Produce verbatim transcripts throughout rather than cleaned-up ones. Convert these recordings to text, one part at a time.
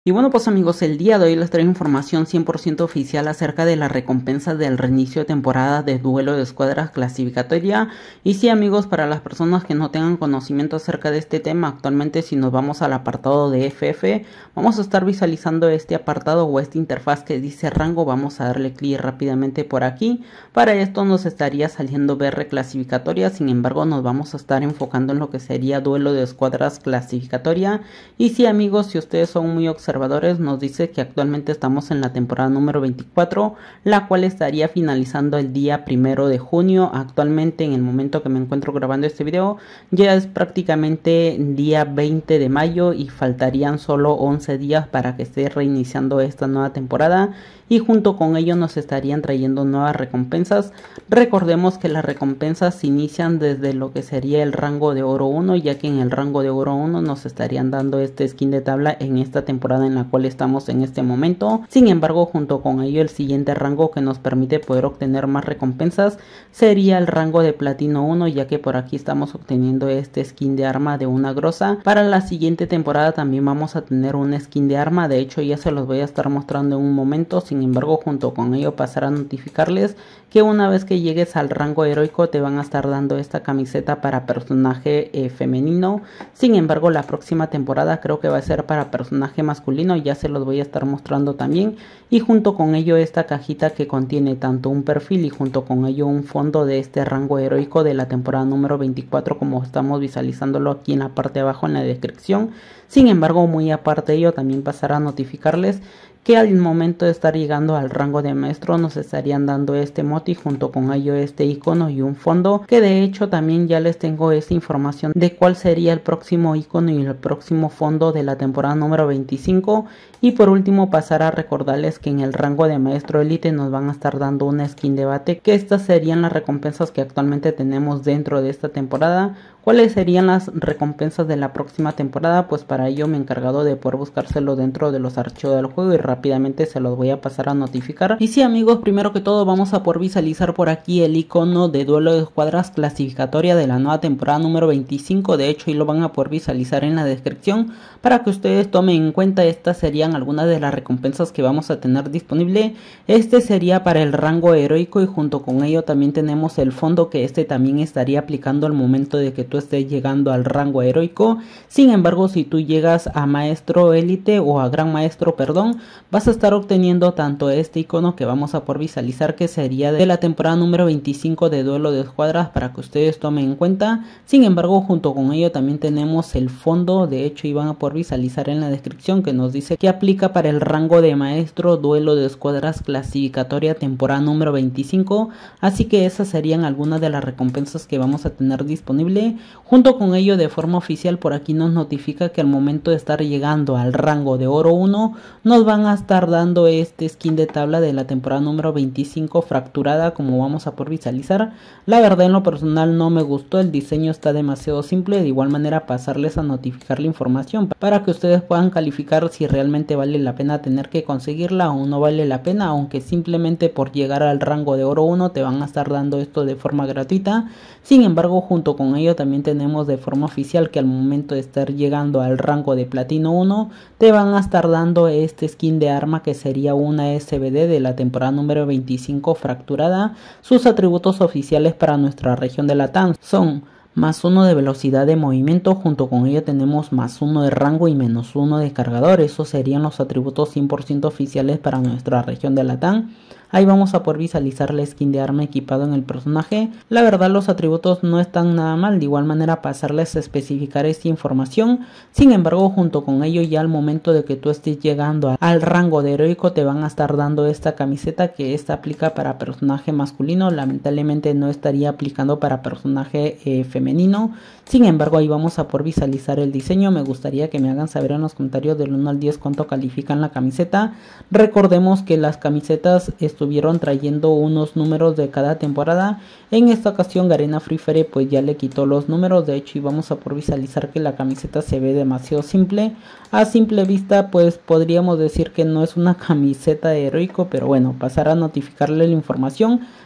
Y bueno, pues amigos, el día de hoy les traigo información cien por ciento oficial acerca de la recompensa del reinicio de temporada de duelo de escuadras clasificatoria. Y sí, amigos, para las personas que no tengan conocimiento acerca de este tema, actualmente si nos vamos al apartado de F F, vamos a estar visualizando este apartado o esta interfaz que dice rango. Vamos a darle clic rápidamente por aquí. Para esto nos estaría saliendo B R clasificatoria, sin embargo nos vamos a estar enfocando en lo que sería duelo de escuadras clasificatoria. Y sí, amigos, si ustedes son muy observadores, nos dice que actualmente estamos en la temporada número veinticuatro, la cual estaría finalizando el día primero de junio. Actualmente, en el momento que me encuentro grabando este video, ya es prácticamente día veinte de mayo y faltarían solo once días para que esté reiniciando esta nueva temporada, y junto con ello nos estarían trayendo nuevas recompensas. Recordemos que las recompensas se inician desde lo que sería el rango de oro uno, ya que en el rango de oro uno nos estarían dando este skin de tabla en esta temporada en la cual estamos en este momento. Sin embargo, junto con ello, el siguiente rango que nos permite poder obtener más recompensas sería el rango de platino uno, ya que por aquí estamos obteniendo este skin de arma de una grosa. Para la siguiente temporada también vamos a tener un skin de arma, de hecho ya se los voy a estar mostrando en un momento. Sin embargo, junto con ello pasar a notificarles que una vez que llegues al rango heroico te van a estar dando esta camiseta para personaje eh, femenino. Sin embargo, la próxima temporada creo que va a ser para personaje masculino, ya se los voy a estar mostrando también. Y junto con ello esta cajita que contiene tanto un perfil y junto con ello un fondo de este rango heroico de la temporada número veinticuatro, como estamos visualizándolo aquí en la parte de abajo en la descripción. Sin embargo, muy aparte de ello, también pasará a notificarles que al momento de estar llegando al rango de maestro nos estarían dando este emote y junto con ello este icono y un fondo, que de hecho también ya les tengo esta información de cuál sería el próximo icono y el próximo fondo de la temporada número veinticinco. Y por último pasar a recordarles que en el rango de maestro élite nos van a estar dando una skin de bate, que estas serían las recompensas que actualmente tenemos dentro de esta temporada. ¿Cuáles serían las recompensas de la próxima temporada? Pues para ello me he encargado de poder buscárselo dentro de los archivos del juego y rápidamente se los voy a pasar a notificar. Y sí, amigos, primero que todo vamos a poder visualizar por aquí el icono de duelo de escuadras clasificatoria de la nueva temporada número veinticinco. De hecho, ahí lo van a poder visualizar en la descripción para que ustedes tomen en cuenta. Estas serían algunas de las recompensas que vamos a tener disponible. Este sería para el rango heroico y junto con ello también tenemos el fondo, que este también estaría aplicando al momento de que tú estés llegando al rango heroico. Sin embargo, si tú llegas a maestro élite o a gran maestro, perdón, vas a estar obteniendo tanto este icono que vamos a poder visualizar, que sería de la temporada número veinticinco de duelo de escuadras, para que ustedes tomen en cuenta. Sin embargo, junto con ello también tenemos el fondo, de hecho iban a poder visualizar en la descripción, que nos dice que aplica para el rango de maestro duelo de escuadras clasificatoria temporada número veinticinco. Así que esas serían algunas de las recompensas que vamos a tener disponible. Junto con ello, de forma oficial, por aquí nos notifica que al momento de estar llegando al rango de oro uno nos van a estar dando este skin de tabla de la temporada número veinticinco fracturada, como vamos a poder visualizar. La verdad, en lo personal no me gustó, el diseño está demasiado simple. De igual manera pasarles a notificar la información para que ustedes puedan calificar si realmente vale la pena tener que conseguirla o no vale la pena, aunque simplemente por llegar al rango de oro uno te van a estar dando esto de forma gratuita. Sin embargo, junto con ello también tenemos de forma oficial que al momento de estar llegando al rango de platino uno te van a estar dando este skin de arma, que sería una S B D de la temporada número veinticinco fracturada. Sus atributos oficiales para nuestra región de Latam son más uno de velocidad de movimiento, junto con ello tenemos más uno de rango y menos uno de cargador. Esos serían los atributos cien por ciento oficiales para nuestra región de Latam. Ahí vamos a poder visualizar la skin de arma equipado en el personaje. La verdad, los atributos no están nada mal. De igual manera pasarles a especificar esta información. Sin embargo, junto con ello, ya al momento de que tú estés llegando al rango de heroico te van a estar dando esta camiseta, que esta aplica para personaje masculino. Lamentablemente no estaría aplicando para personaje eh, femenino. Sin embargo, ahí vamos a poder visualizar el diseño. Me gustaría que me hagan saber en los comentarios del uno al diez cuánto califican la camiseta. Recordemos que las camisetas estuvieron trayendo unos números de cada temporada. En esta ocasión Garena Free Fire pues ya le quitó los números, de hecho, y vamos a poder visualizar que la camiseta se ve demasiado simple. A simple vista pues podríamos decir que no es una camiseta de heroico, pero bueno, pasar a notificarle la información.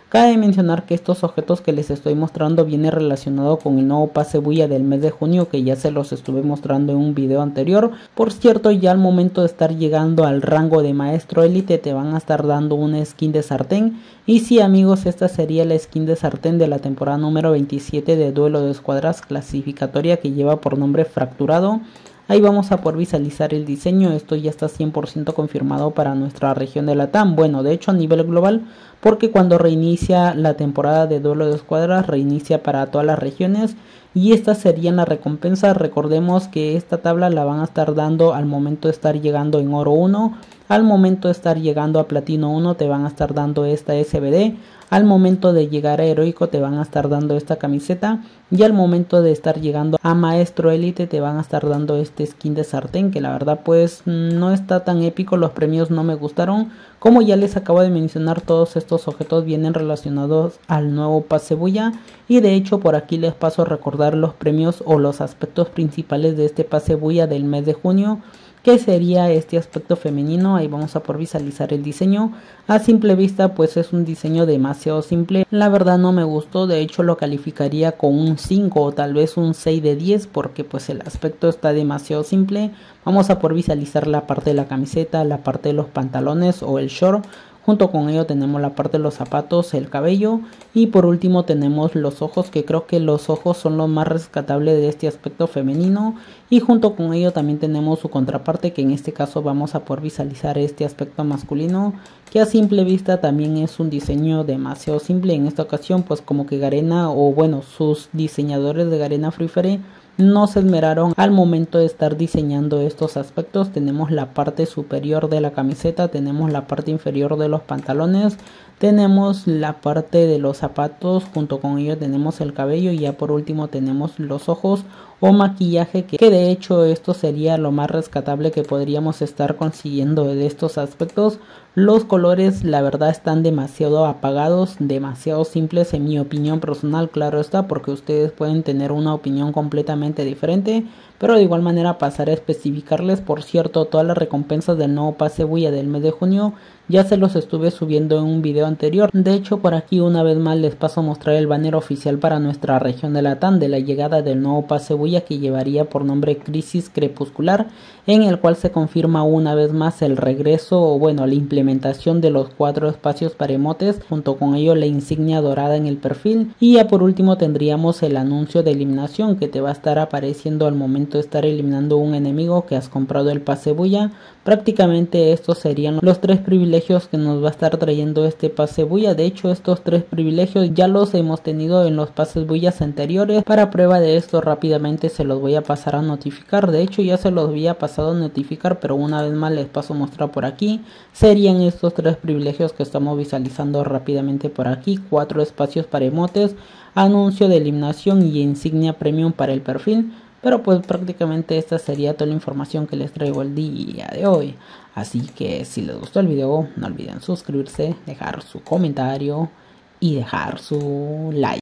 Cabe mencionar que estos objetos que les estoy mostrando viene relacionado con el nuevo pase bulla del mes de junio, que ya se los estuve mostrando en un video anterior. Por cierto, ya al momento de estar llegando al rango de maestro élite te van a estar dando una skin de sartén. Y sí, amigos, esta sería la skin de sartén de la temporada número veintisiete de duelo de escuadras clasificatoria, que lleva por nombre Fracturado. Ahí vamos a poder visualizar el diseño. Esto ya está cien por ciento confirmado para nuestra región de Latam. Bueno, de hecho a nivel global, porque cuando reinicia la temporada de duelo de escuadras, reinicia para todas las regiones. Y esta sería la recompensa. Recordemos que esta tabla la van a estar dando al momento de estar llegando en oro uno. Al momento de estar llegando a platino uno te van a estar dando esta S B D. Al momento de llegar a heroico te van a estar dando esta camiseta. Y al momento de estar llegando a maestro élite te van a estar dando este skin de sartén, que la verdad pues no está tan épico. Los premios no me gustaron. Como ya les acabo de mencionar, todos estos objetos vienen relacionados al nuevo pase bulla. Y de hecho por aquí les paso a recordar los premios o los aspectos principales de este pase bulla del mes de junio, que sería este aspecto femenino. Ahí vamos a poder visualizar el diseño. A simple vista pues es un diseño demasiado simple, la verdad no me gustó. De hecho lo calificaría con un cinco o tal vez un seis de diez, porque pues el aspecto está demasiado simple. Vamos a poder visualizar la parte de la camiseta, la parte de los pantalones o el short. Junto con ello tenemos la parte de los zapatos, el cabello y por último tenemos los ojos, que creo que los ojos son lo más rescatable de este aspecto femenino. Y junto con ello también tenemos su contraparte, que en este caso vamos a poder visualizar este aspecto masculino, que a simple vista también es un diseño demasiado simple. En esta ocasión pues como que Garena, o bueno, sus diseñadores de Garena Free Fire no se esmeraron al momento de estar diseñando estos aspectos. Tenemos la parte superior de la camiseta, tenemos la parte inferior de los pantalones, tenemos la parte de los zapatos, junto con ello tenemos el cabello y ya por último tenemos los ojos o maquillaje, que, que de hecho esto sería lo más rescatable que podríamos estar consiguiendo de estos aspectos. Los colores la verdad están demasiado apagados, demasiado simples en mi opinión personal, claro está, porque ustedes pueden tener una opinión completamente diferente, pero de igual manera pasaré a especificarles. Por cierto, todas las recompensas del nuevo pase bulla del mes de junio ya se los estuve subiendo en un video anterior. De hecho por aquí una vez más les paso a mostrar el banner oficial para nuestra región de Latam de la llegada del nuevo pase bulla, que llevaría por nombre Crisis Crepuscular, en el cual se confirma una vez más el regreso o bueno la implementación de los cuatro espacios para emotes, junto con ello la insignia dorada en el perfil. Y ya por último tendríamos el anuncio de eliminación, que te va a estar apareciendo al momento de estar eliminando un enemigo que has comprado el pase bulla. Prácticamente estos serían los tres privilegios que nos va a estar trayendo este pase bulla. De hecho estos tres privilegios ya los hemos tenido en los pases bullas anteriores. Para prueba de esto rápidamente se los voy a pasar a notificar. De hecho ya se los había pasado a notificar, pero una vez más les paso a mostrar por aquí. Serían estos tres privilegios que estamos visualizando rápidamente por aquí: cuatro espacios para emotes, anuncio de eliminación y insignia premium para el perfil. Pero pues prácticamente esta sería toda la información que les traigo el día de hoy. Así que si les gustó el video no olviden suscribirse, dejar su comentario y dejar su like.